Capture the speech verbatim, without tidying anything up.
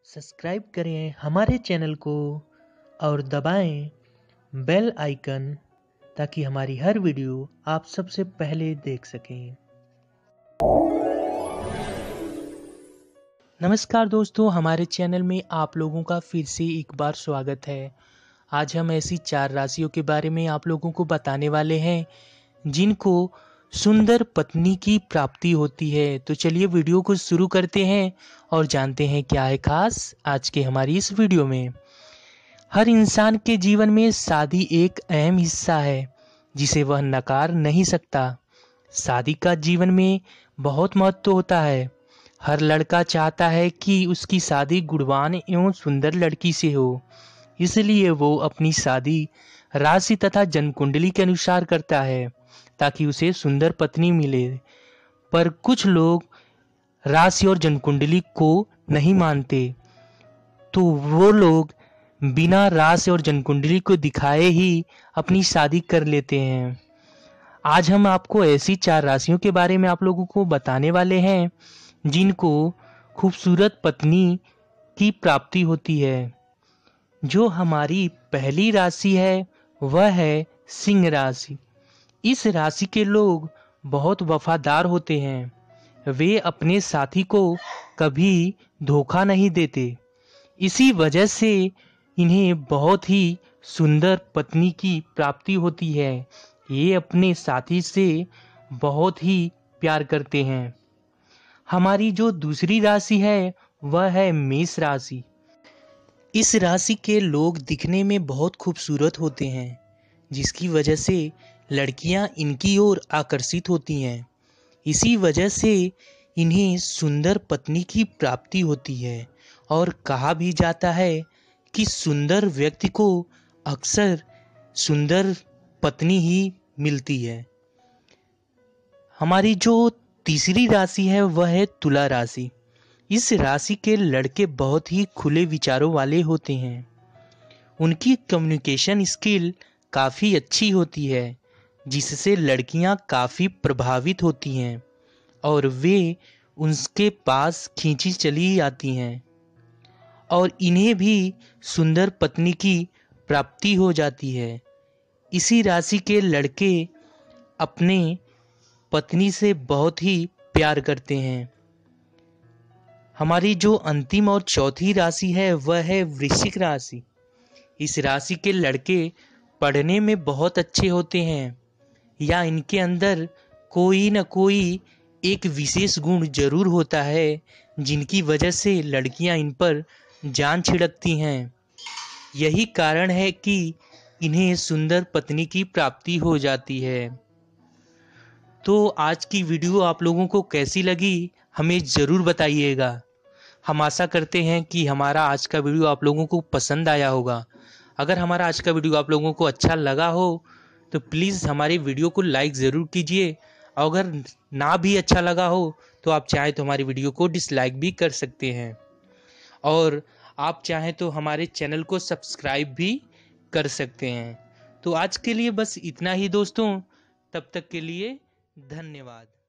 Subscribe करें हमारे channel को और दबाएं बेल आइकन ताकि हमारी हर वीडियो आप सबसे पहले देख सकें। नमस्कार दोस्तों, हमारे चैनल में आप लोगों का फिर से एक बार स्वागत है। आज हम ऐसी चार राशियों के बारे में आप लोगों को बताने वाले हैं जिनको सुंदर पत्नी की प्राप्ति होती है। तो चलिए वीडियो को शुरू करते हैं और जानते हैं क्या है खास आज के हमारी इस वीडियो में। हर इंसान के जीवन में शादी एक अहम हिस्सा है जिसे वह नकार नहीं सकता। शादी का जीवन में बहुत महत्व होता है। हर लड़का चाहता है कि उसकी शादी गुणवान एवं सुंदर लड़की से हो, इसलिए वो अपनी शादी राशि तथा जन्म कुंडली के अनुसार करता है ताकि उसे सुंदर पत्नी मिले। पर कुछ लोग राशि और जन्म कुंडली को नहीं मानते, तो वो लोग बिना राशि और जन्म कुंडली को दिखाए ही अपनी शादी कर लेते हैं। आज हम आपको ऐसी चार राशियों के बारे में आप लोगों को बताने वाले हैं जिनको खूबसूरत पत्नी की प्राप्ति होती है। जो हमारी पहली राशि है वह है सिंह राशि। इस राशि के लोग बहुत वफादार होते हैं। वे अपने साथी को कभी धोखा नहीं देते। इसी वजह से इन्हें बहुत ही सुंदर पत्नी की प्राप्ति होती है। ये अपने साथी से बहुत ही प्यार करते हैं। हमारी जो दूसरी राशि है वह है मेष राशि। इस राशि के लोग दिखने में बहुत खूबसूरत होते हैं, जिसकी वजह से लड़कियां इनकी ओर आकर्षित होती हैं। इसी वजह से इन्हें सुंदर पत्नी की प्राप्ति होती है और कहा भी जाता है कि सुंदर व्यक्ति को अक्सर सुंदर पत्नी ही मिलती है। हमारी जो तीसरी राशि है वह है तुला राशि। इस राशि के लड़के बहुत ही खुले विचारों वाले होते हैं। उनकी कम्युनिकेशन स्किल काफ़ी अच्छी होती है, जिससे लड़कियां काफ़ी प्रभावित होती हैं और वे उनके पास खींची चली आती हैं और इन्हें भी सुंदर पत्नी की प्राप्ति हो जाती है। इसी राशि के लड़के अपने पत्नी से बहुत ही प्यार करते हैं। हमारी जो अंतिम और चौथी राशि है वह है वृश्चिक राशि। इस राशि के लड़के पढ़ने में बहुत अच्छे होते हैं या इनके अंदर कोई न कोई एक विशेष गुण जरूर होता है जिनकी वजह से लड़कियां इन पर जान छिड़कती हैं। यही कारण है कि इन्हें सुंदर पत्नी की प्राप्ति हो जाती है। तो आज की वीडियो आप लोगों को कैसी लगी हमें ज़रूर बताइएगा। हम आशा करते हैं कि हमारा आज का वीडियो आप लोगों को पसंद आया होगा। अगर हमारा आज का वीडियो आप लोगों को अच्छा लगा हो तो प्लीज़ हमारे वीडियो को लाइक ज़रूर कीजिए। अगर ना भी अच्छा लगा हो तो आप चाहें तो हमारी वीडियो को डिसलाइक भी कर सकते हैं और आप चाहें तो हमारे चैनल को सब्सक्राइब भी कर सकते हैं। तो आज के लिए बस इतना ही दोस्तों। तब तक के लिए धन्यवाद।